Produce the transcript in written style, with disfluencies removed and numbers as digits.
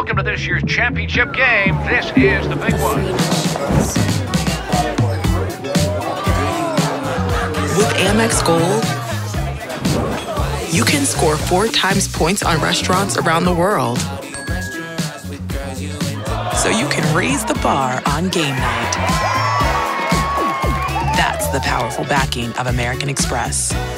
welcome to this year's championship game. This is the big one. With Amex Gold, you can score 4 times points on restaurants around the world. So you can raise the bar on game night. That's the powerful backing of American Express.